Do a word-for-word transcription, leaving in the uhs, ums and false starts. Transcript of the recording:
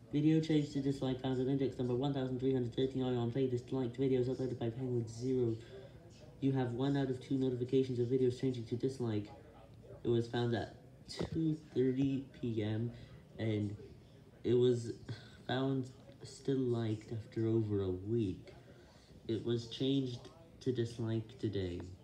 Video changed to dislike found at index number one thousand three hundred thirty-nine on play disliked videos uploaded by Penguin Zero. You have one out of two notifications of videos changing to dislike. It was found at two thirty p m and it was found still liked after over a week. It was changed to dislike today.